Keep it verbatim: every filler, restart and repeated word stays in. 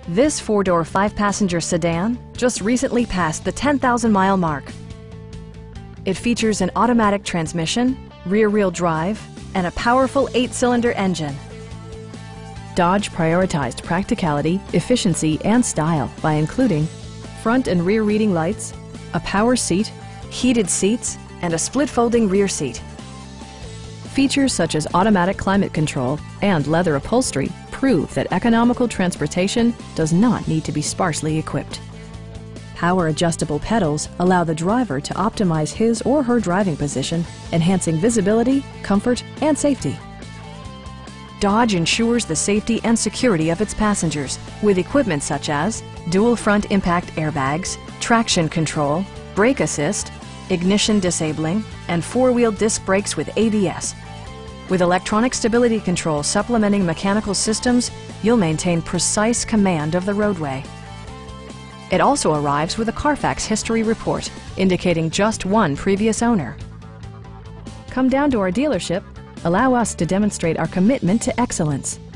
This four-door, five-passenger sedan just recently passed the ten thousand mile mark. It features an automatic transmission, rear-wheel drive, and a powerful eight-cylinder engine. Dodge prioritized practicality, efficiency, and style by including front and rear reading lights, a power seat, heated seats, and a split-folding rear seat. Features such as automatic climate control and leather upholstery prove that economical transportation does not need to be sparsely equipped. Power adjustable pedals allow the driver to optimize his or her driving position, enhancing visibility, comfort, and safety. Dodge ensures the safety and security of its passengers with equipment such as dual front impact airbags, traction control, brake assist, ignition disabling, and four-wheel disc brakes with A B S. With electronic stability control supplementing mechanical systems, you'll maintain precise command of the roadway. It also arrives with a Carfax history report, indicating just one previous owner. Come down to our dealership. Allow us to demonstrate our commitment to excellence.